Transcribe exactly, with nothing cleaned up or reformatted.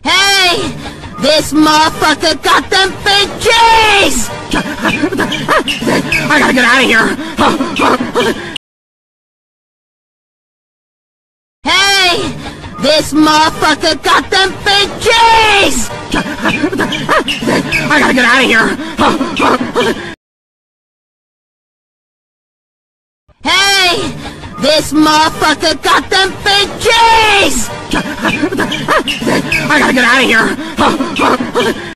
Hey! This motherfucker got them big keys! I gotta get out of here! Hey! This motherfucker got them big keys! I gotta get out of here! Hey! This motherfucker got them big keys! I gotta get out of here!